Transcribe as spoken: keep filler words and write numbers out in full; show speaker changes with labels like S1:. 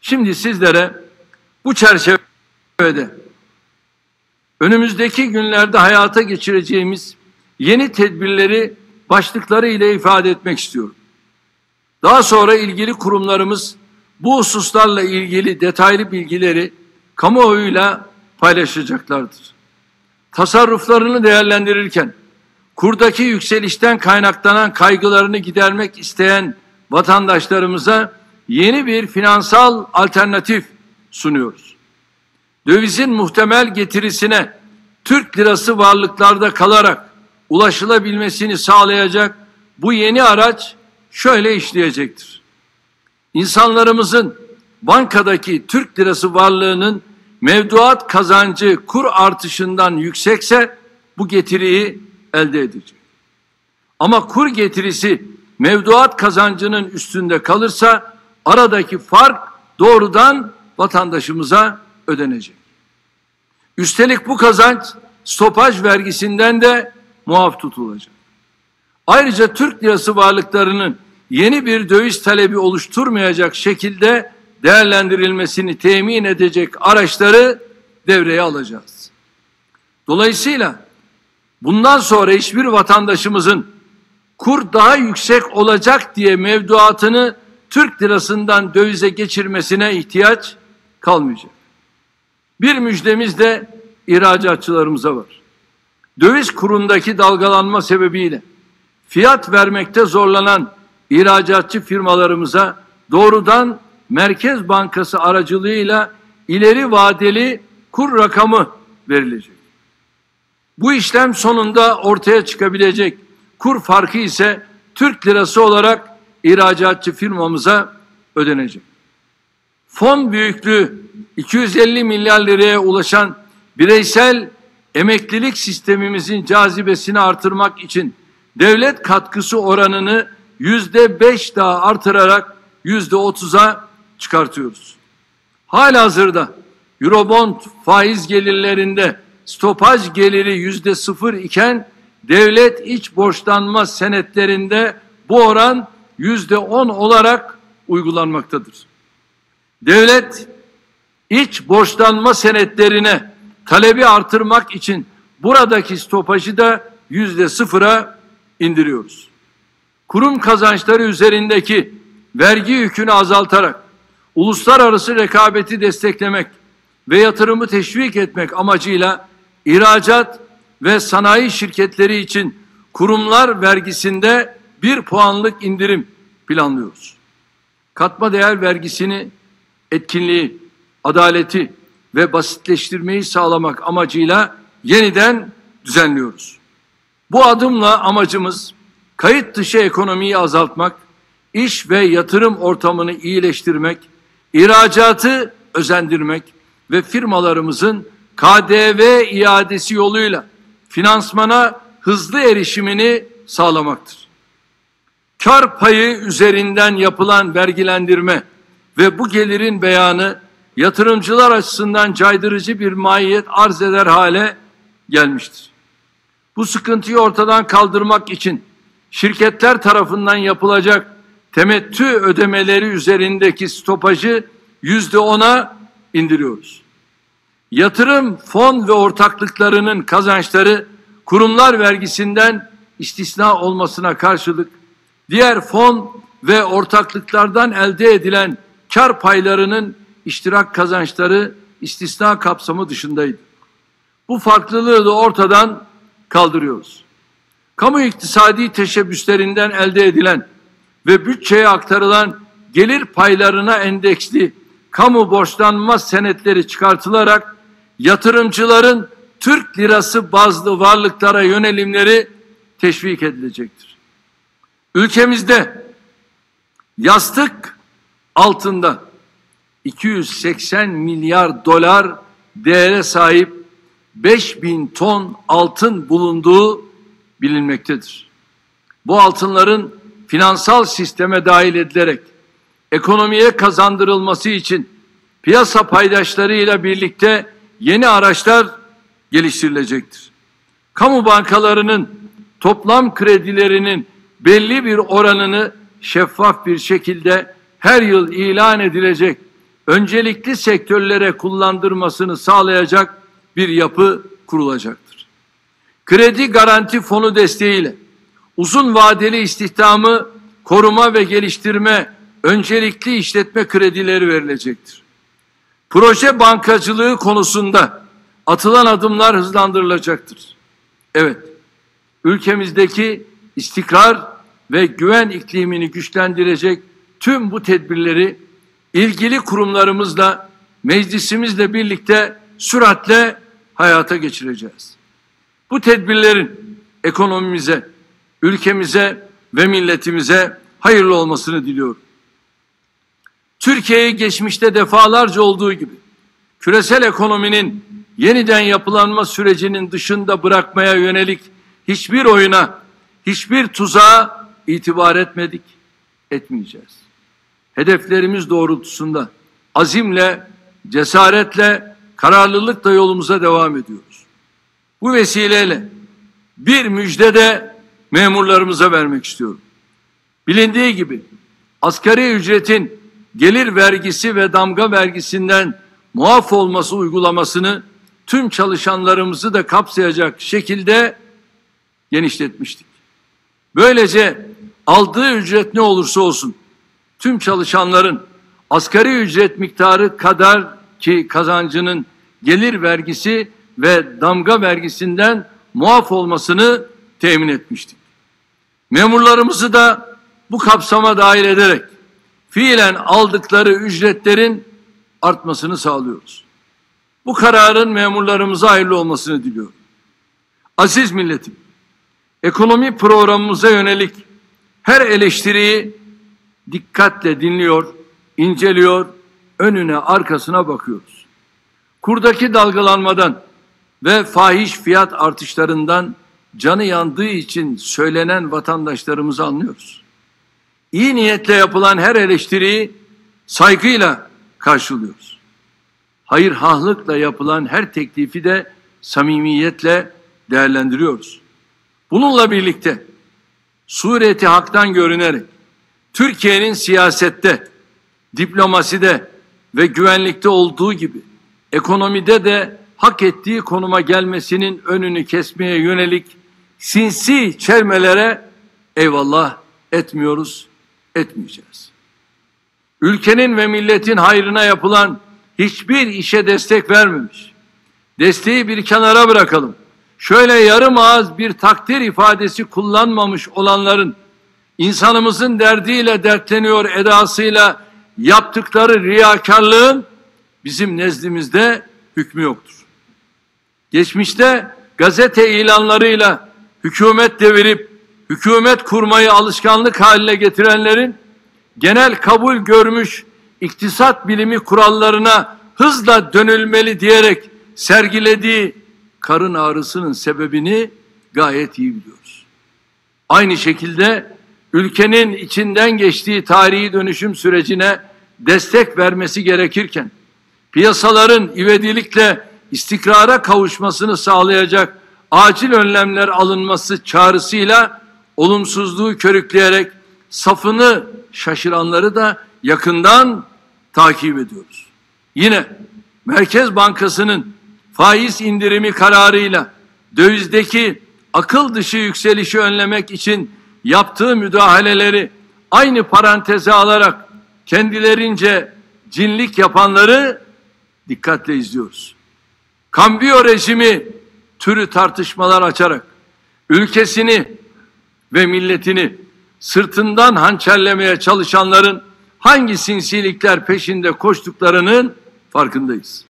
S1: Şimdi sizlere bu çerçevede önümüzdeki günlerde hayata geçireceğimiz yeni tedbirleri başlıkları ile ifade etmek istiyorum. Daha sonra ilgili kurumlarımız bu hususlarla ilgili detaylı bilgileri kamuoyuyla paylaşacaklardır. Tasarruflarını değerlendirirken kurdaki yükselişten kaynaklanan kaygılarını gidermek isteyen vatandaşlarımıza yeni bir finansal alternatif sunuyoruz. Dövizin muhtemel getirisine Türk lirası varlıklarda kalarak ulaşılabilmesini sağlayacak bu yeni araç şöyle işleyecektir. İnsanlarımızın bankadaki Türk lirası varlığının mevduat kazancı kur artışından yüksekse bu getiriyi elde edecek. Ama kur getirisi mevduat kazancının üstünde kalırsa aradaki fark doğrudan vatandaşımıza ödenecek. Üstelik bu kazanç stopaj vergisinden de muaf tutulacak. Ayrıca Türk lirası varlıklarının yeni bir döviz talebi oluşturmayacak şekilde değerlendirilmesini temin edecek araçları devreye alacağız. Dolayısıyla bundan sonra hiçbir vatandaşımızın kur daha yüksek olacak diye mevduatını Türk lirasından dövize geçirmesine ihtiyaç kalmayacak. Bir müjdemiz de ihracatçılarımıza var. Döviz kurundaki dalgalanma sebebiyle fiyat vermekte zorlanan ihracatçı firmalarımıza doğrudan Merkez Bankası aracılığıyla ileri vadeli kur rakamı verilecek. Bu işlem sonunda ortaya çıkabilecek kur farkı ise Türk lirası olarak ihracatçı firmamıza ödenecek. Fon büyüklüğü iki yüz elli milyar liraya ulaşan bireysel emeklilik sistemimizin cazibesini artırmak için devlet katkısı oranını yüzde beş daha artırarak yüzde otuza çıkartıyoruz. Halihazırda Eurobond faiz gelirlerinde stopaj geliri yüzde sıfır iken devlet iç borçlanma senetlerinde bu oran yüzde on olarak uygulanmaktadır. Devlet iç borçlanma senetlerine talebi artırmak için buradaki stopajı da yüzde sıfıra indiriyoruz. Kurum kazançları üzerindeki vergi yükünü azaltarak uluslararası rekabeti desteklemek ve yatırımı teşvik etmek amacıyla ihracat ve sanayi şirketleri için kurumlar vergisinde bir puanlık indirim planlıyoruz. Katma değer vergisini etkinliği, adaleti ve basitleştirmeyi sağlamak amacıyla yeniden düzenliyoruz. Bu adımla amacımız kayıt dışı ekonomiyi azaltmak, iş ve yatırım ortamını iyileştirmek, ihracatı özendirmek ve firmalarımızın K D V iadesi yoluyla finansmana hızlı erişimini sağlamaktır. Kar payı üzerinden yapılan vergilendirme ve bu gelirin beyanı yatırımcılar açısından caydırıcı bir mahiyet arz eder hale gelmiştir. Bu sıkıntıyı ortadan kaldırmak için şirketler tarafından yapılacak temettü ödemeleri üzerindeki stopajı yüzde ona indiriyoruz. Yatırım, fon ve ortaklıklarının kazançları kurumlar vergisinden istisna olmasına karşılık diğer fon ve ortaklıklardan elde edilen kar paylarının iştirak kazançları istisna kapsamı dışındaydı. Bu farklılığı da ortadan kaldırıyoruz. Kamu iktisadi teşebbüslerinden elde edilen ve bütçeye aktarılan gelir paylarına endeksli kamu borçlanma senetleri çıkartılarak yatırımcıların Türk lirası bazlı varlıklara yönelimleri teşvik edilecektir. Ülkemizde yastık altında iki yüz seksen milyar dolar değere sahip beş bin ton altın bulunduğu bilinmektedir. Bu altınların finansal sisteme dahil edilerek ekonomiye kazandırılması için piyasa paydaşlarıyla birlikte yeni araçlar geliştirilecektir. Kamu bankalarının toplam kredilerinin belli bir oranını şeffaf bir şekilde her yıl ilan edilecek öncelikli sektörlere kullandırmasını sağlayacak bir yapı kurulacaktır. Kredi garanti fonu desteğiyle uzun vadeli istihdamı koruma ve geliştirme öncelikli işletme kredileri verilecektir. Proje bankacılığı konusunda atılan adımlar hızlandırılacaktır. Evet, ülkemizdeki istikrar ve güven iklimini güçlendirecek tüm bu tedbirleri ilgili kurumlarımızla, meclisimizle birlikte süratle hayata geçireceğiz. Bu tedbirlerin ekonomimize, ülkemize ve milletimize hayırlı olmasını diliyorum. Türkiye'yi geçmişte defalarca olduğu gibi küresel ekonominin yeniden yapılanma sürecinin dışında bırakmaya yönelik hiçbir oyuna, hiçbir tuzağa itibar etmedik, etmeyeceğiz. Hedeflerimiz doğrultusunda azimle, cesaretle, kararlılıkla yolumuza devam ediyoruz. Bu vesileyle bir müjde de memurlarımıza vermek istiyorum. Bilindiği gibi asgari ücretin gelir vergisi ve damga vergisinden muaf olması uygulamasını tüm çalışanlarımızı da kapsayacak şekilde genişletmiştik. Böylece aldığı ücret ne olursa olsun tüm çalışanların asgari ücret miktarı kadar ki kazancının gelir vergisi ve damga vergisinden muaf olmasını temin etmiştik. Memurlarımızı da bu kapsama dahil ederek fiilen aldıkları ücretlerin artmasını sağlıyoruz. Bu kararın memurlarımıza hayırlı olmasını diliyorum. Aziz milletim, ekonomi programımıza yönelik her eleştiriyi dikkatle dinliyor, inceliyor, önüne arkasına bakıyoruz. Kurdaki dalgalanmadan ve fahiş fiyat artışlarından canı yandığı için söylenen vatandaşlarımızı anlıyoruz. İyi niyetle yapılan her eleştiriyi saygıyla karşılıyoruz. Hayırhahlıkla yapılan her teklifi de samimiyetle değerlendiriyoruz. Bununla birlikte sureti haktan görünerek Türkiye'nin siyasette, diplomaside ve güvenlikte olduğu gibi ekonomide de hak ettiği konuma gelmesinin önünü kesmeye yönelik sinsi çelmelere eyvallah etmiyoruz, etmeyeceğiz. Ülkenin ve milletin hayrına yapılan hiçbir işe destek vermemiş. Desteği bir kenara bırakalım. Şöyle yarım ağız bir takdir ifadesi kullanmamış olanların insanımızın derdiyle dertleniyor edasıyla yaptıkları riyakarlığın bizim nezdimizde hükmü yoktur. Geçmişte gazete ilanlarıyla hükümet devirip hükümet kurmayı alışkanlık haline getirenlerin genel kabul görmüş iktisat bilimi kurallarına hızla dönülmeli diyerek sergilediği karın ağrısının sebebini gayet iyi biliyoruz. Aynı şekilde ülkenin içinden geçtiği tarihi dönüşüm sürecine destek vermesi gerekirken piyasaların ivedilikle istikrara kavuşmasını sağlayacak acil önlemler alınması çağrısıyla olumsuzluğu körükleyerek safını şaşıranları da yakından takip ediyoruz. Yine Merkez Bankası'nın faiz indirimi kararıyla dövizdeki akıl dışı yükselişi önlemek için yaptığı müdahaleleri aynı paranteze alarak kendilerince cinlik yapanları dikkatle izliyoruz. Kambiyo rejimi türü tartışmalar açarak ülkesini ve milletini sırtından hançerlemeye çalışanların hangi sinsilikler peşinde koştuklarının farkındayız.